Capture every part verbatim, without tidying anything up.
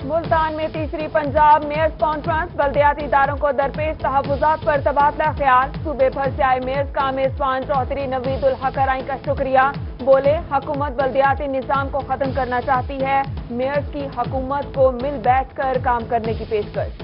मुल्तान में तीसरी Punjab Myers conference, बल्दियाती इदारों को दरपेश तहफ़्फ़ुज़ात पर तबादला ख्याल। सूबे भर से आए मेयर्स का मेज़बान चौधरी नवीदुल हक कराई का शुक्रिया। बोले, हुकूमत बल्दियाती निज़ाम को ख़त्म करना चाहती है। मेयर्स की हुकूमत को मिल बैठ कर काम करने की पेशकश।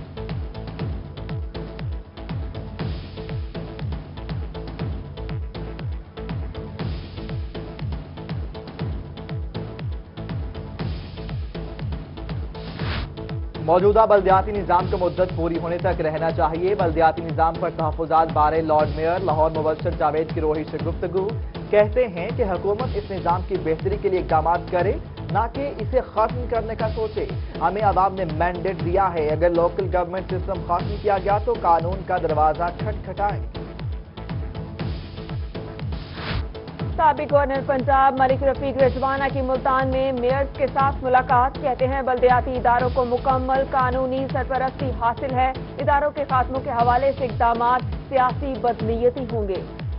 मौजूदा बल्दियाती निज़ाम को मुद्दत पूरी होने तक रहना चाहिए। बल्दियाती निज़ाम पर तहफ़्फ़ुज़ात बारे लॉर्ड मेयर लाहौर मुबश्शिर जावेद की रोही से गुफ्तगू। कहते हैं कि हुकूमत इस निज़ाम की बेहतरी के लिए इक़दाम करे, ना कि इसे खत्म करने का सोचे। हमें अवाम ने मैंडेट दिया है, अगर लोकल गवर्नमेंट सिस्टम खत्म किया गया तो कानून का दरवाज़ा खटखटाएं। साबिक गवर्नर पंजाब मलिक रफीक रिजवाना की मुल्तान में मेयर्स के साथ मुलाकात। कहते हैं, बल्दियाती इदारों को मुकम्मल कानूनी सरपरस्ती हासिल है। इदारों के खात्मों के हवाले से इक़दामात सियासी बदनीयती होंगे।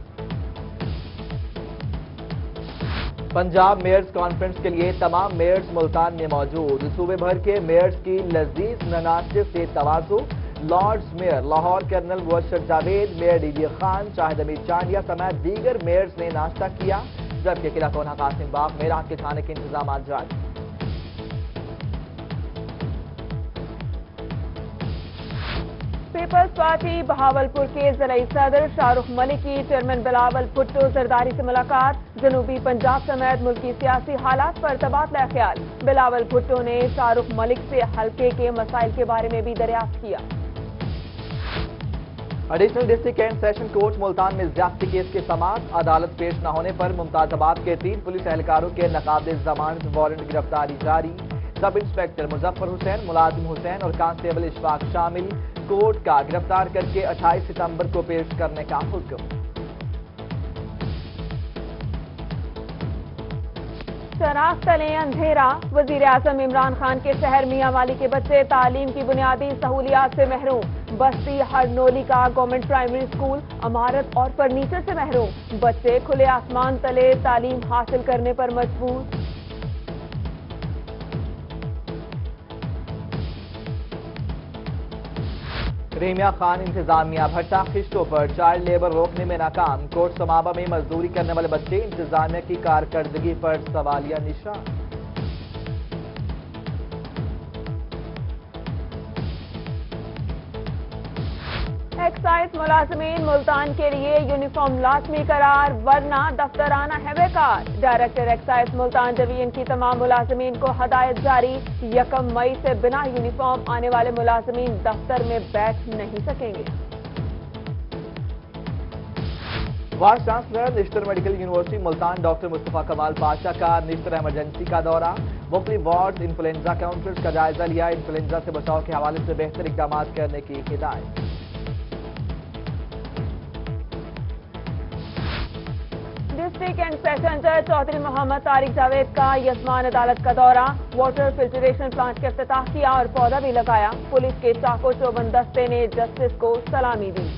पंजाब मेयर्स कॉन्फ्रेंस के लिए तमाम मेयर्स मुल्तान में मौजूद। सूबे भर के मेयर्स की लजीज ननाचे से तवाज़ु। Lords mayor Lahore colonel Mubashir Javed, mayor D B Khan, Shahid Amir Chandia समेत दीगर मेयर्स ने नाश्ता किया, जबकि किला कोना कासिम बाग में रात के खाने के इंतजाम जारी। पीपल्स पार्टी बहावलपुर के ज़िला सदर शाहरुख मलिक की चेयरमैन बिलावल भुट्टो जरदारी से मुलाकात। जनूबी पंजाब समेत मुल्की सियासी हालात पर तबादला ख्याल। बिलावल भुट्टो ने शाहरुख मलिक से हल्के के मसाइल के बारे में भी दरियाफ्त किया। Additional district and session court Multan में ज्यादती केस के समाअत। अदालत पेश न होने पर मुमताज़ाबाद के तीन पुलिस एहलकारों के नकाबिल जमानत वारंट गिरफ्तारी जारी। सब इंस्पेक्टर मुजफ्फर हुसैन, मुलाजिम हुसैन और कांस्टेबल इशफाक शामिल। कोर्ट का गिरफ्तार करके अट्ठाईस सितंबर को पेश करने का हुक्म। चराग तले अंधेरा। वजीर आजम इमरान खान के शहर मियां वाली के बच्चे तालीम की बुनियादी सहूलियात से महरूम। बस्ती हरनोली का गवर्नमेंट प्राइमरी स्कूल इमारत और फर्नीचर से महरूम। बच्चे खुले आसमान तले तालीम हासिल करने पर मजबूर। रेमिया खान इंतजामिया भट्टा किश्तों पर चाइल्ड लेबर रोकने में नाकाम। कोर्ट समाबा में मजदूरी करने वाले बच्चे इंतजामिया की कारकर्दगी पर सवालिया निशान। एक्साइज मुलाजमीन मुल्तान के लिए यूनिफॉर्म लाजमी करार, वरना दफ्तर आना है बेकार। डायरेक्टर एक्साइज मुल्तान डिवीजन की तमाम मुलाजमीन को हदायत जारी। यकम मई से बिना यूनिफॉर्म आने वाले मुलाजमीन दफ्तर में बैठ नहीं सकेंगे। Vice chancellor Nishtar medical university Multan doctor Mustafa Kamal Pasha का निश्तर इमरजेंसी का दौरा। मुख्तलिफ वार्ड इन्फ्लुएंजा काउंटर्स का जायजा लिया। इन्फ्लुएंजा से बचाव के हवाले से बेहतर इकदाम करने की हिदायत। डिस्ट्रिक्ट एंड सेशन जज चौधरी मोहम्मद तारिक जावेद का यजमान अदालत का दौरा। वाटर फिल्ट्रेशन प्लांट का इफ्तिताह किया और पौधा भी लगाया। पुलिस के चाको चौबंद दस्ते ने जस्टिस को सलामी दी।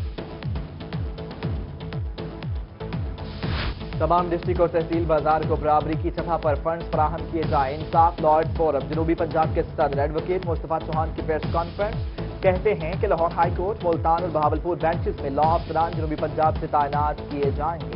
तमाम डिस्ट्रिक्ट और तहसील बाजार को बराबरी की सतह पर फंड्स फराहम किए जाए। इंसाफ लॉर्ड फोरम जनूबी पंजाब के सदर एडवोकेट मुस्तफा चौहान की प्रेस कॉन्फ्रेंस। कहते हैं कि लाहौर हाई कोर्ट, मुल्तान और बहावलपुर बेंचेस में लॉ अफसरान जनूबी पंजाब से तैनात किए जाएंगे।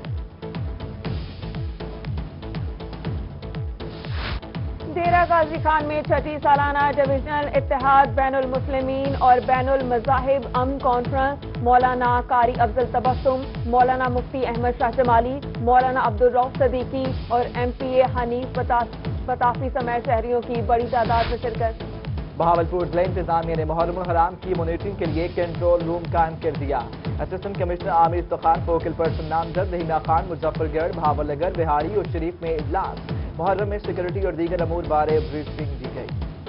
डेरा गाजी खान में छठी सालाना डिविजनल इत्तेहाद बैनुल मुस्लिमीन और बैनुल मज़ाहिब अमन कॉन्फ्रेंस। मौलाना कारी अफजल तबस्सुम, मौलाना मुफ्ती अहमद शाह जमाली, मौलाना अब्दुल रऊफ सदीकी और M P A Hanif Batafi समेत शहरियों की बड़ी तादाद में शिरकत। बहावलपुर जिला इंतजामिया ने मुहर्रम हराम की मॉनिटरिंग के लिए कंट्रोल रूम कायम कर दिया। Assistant commissioner Aamir Iftikhar, focal person नामजद रहीना खान, मुजफ्फरगढ़, भावलनगर, बिहारी और शरीफ में इजलास। मुहर्रम में सिक्योरिटी और दीगर अमूर बारे ब्रीफिंग दी गई।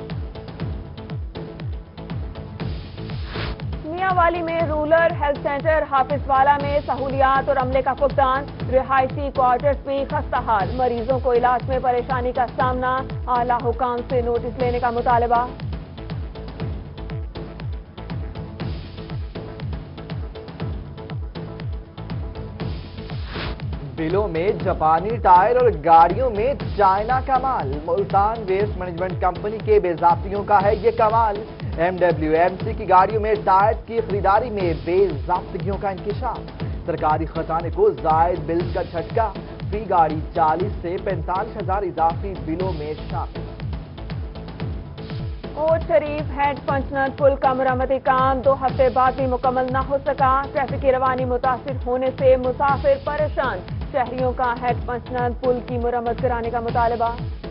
मियांवाली में रूरल हेल्थ सेंटर, हाफिजवाला में सहूलियात और अमले का फुकदान। रिहायशी क्वार्टर्स में खस्ता हाल, मरीजों को इलाज में परेशानी का सामना। आला हुकाम से नोटिस लेने का मुतालबा। बिलों में जापानी टायर और गाड़ियों में चाइना का माल। मुल्तान वेस्ट मैनेजमेंट कंपनी के बेज़ाब्तियों का है ये कमाल। एम डब्ल्यू एम सी की गाड़ियों में टायर की खरीदारी में बेज़ाब्तियों का इंकिशाफ। सरकारी खजाने को जायद बिल का झटका। फी गाड़ी चालीस से पैंतालीस हजार इजाफी बिलों में शामिल। कोट शरीफ हेड पंचनद पुल का मरम्मती काम दो हफ्ते बाद भी मुकम्मल न हो सका। ट्रैफिक की रवानी मुतासिर होने से मुसाफिर परेशान। शहरियों का हेड पंचनद पुल की मरम्मत कराने का मुतालबा।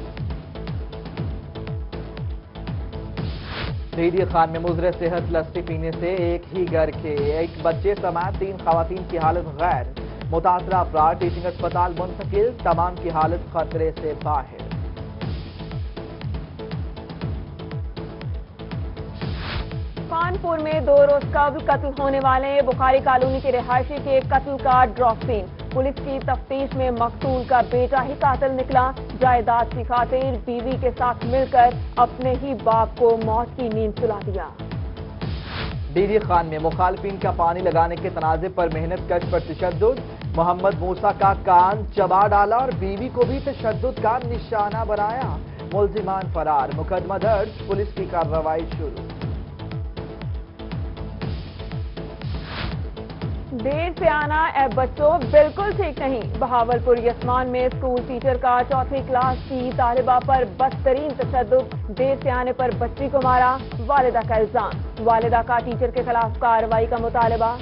रेडियो खान में मुजरे सेहत लस्सी पीने से एक ही घर के एक बच्चे समेत तीन खवातीन की हालत गैर। मुतासरा अफराद टीचिंग अस्पताल मुंतकिल। तमाम की हालत खतरे से बाहर। कानपुर में दो रोज कबल कत्ल होने वाले बुखारी कॉलोनी के रिहायशी के कत्ल का ड्रॉप सीन। पुलिस की तफ्तीश में मकतूल का बेटा ही कातिल निकला। जायदाद की खातिर बीवी के साथ मिलकर अपने ही बाप को मौत की नींद सुला दिया। डीडी खान में मुखालफिन का पानी लगाने के तनाजे पर मेहनत कश पर तशद्दुद। मोहम्मद मूसा का कान चबा डाला और बीवी को भी तशद्दुद का निशाना बनाया। मुल्जिमान फरार। मुकदमा दर्ज। पुलिस की कार्रवाई शुरू। देर से आना ए बच्चों बिल्कुल ठीक नहीं। बहावलपुर यस्मान में स्कूल टीचर का चौथी क्लास की तालिबा पर बदतरीन तशद्दुद। देर से आने पर बच्ची को मारा। वालिदा का इल्जाम। वालिदा का टीचर के खिलाफ कार्रवाई का मुतालबा।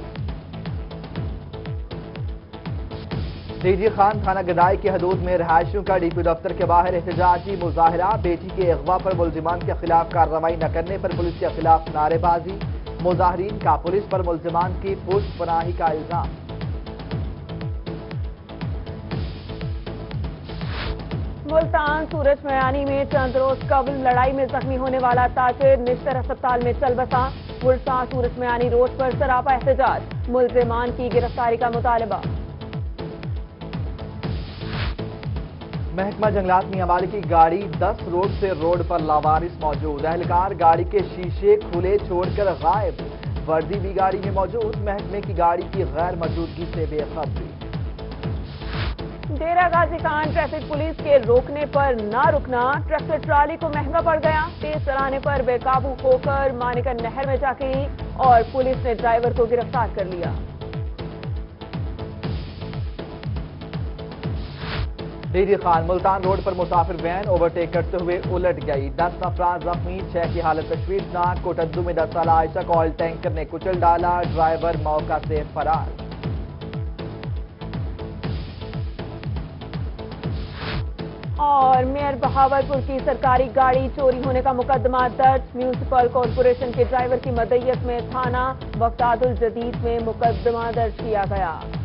डीडी खान थाना गदाई की हदूद में रिहायशियों का डीपी दफ्तर के बाहर एहतजाजी मुजाहिरा। बेटी के अगवा पर मुल्जिमान के खिलाफ कार्रवाई न करने पर पुलिस के खिलाफ नारेबाजी। मुजाहिरीन का पुलिस पर मुल्जिमान की पुष्ट पनाही का इल्जाम। मुल्तान सूरज मयानी में चंद रोज कबल लड़ाई में जख्मी होने वाला ताजिर निश्तर अस्पताल में चल बसा। मुल्तान सूरज मयानी रोड पर सरापा एहतजाज। मुल्जिमान की गिरफ्तारी का मुतालबा। महकमा जंगलात में हवाले की गाड़ी दस रोड से रोड पर लावारिस मौजूद। एहलकार गाड़ी के शीशे खुले छोड़कर गायब। वर्दी भी गाड़ी में मौजूद। महकमे की गाड़ी की गैर मौजूदगी से बेखबरी। डेरा गाजी खान ट्रैफिक पुलिस के रोकने पर ना रुकना ट्रैक्टर ट्राली को महंगा पड़ गया। तेज चलाने पर बेकाबू होकर मानिका नहर में जा गिरी और पुलिस ने ड्राइवर को गिरफ्तार कर लिया। डीडी खान मुल्तान रोड पर मुसाफिर वैन ओवरटेक करते हुए उलट गई। दस अफराद जख्मी। छह की हालत तशवीशनाक। कोटद्दू में दस साल आयशा को ऑयल टैंकर ने कुचल डाला। ड्राइवर मौका से फरार। और मेयर बहावलपुर की सरकारी गाड़ी चोरी होने का मुकदमा दर्ज। म्यूनिसिपल कॉरपोरेशन के ड्राइवर की मदईयत में थाना बगदादुल जदीद में मुकदमा दर्ज किया गया।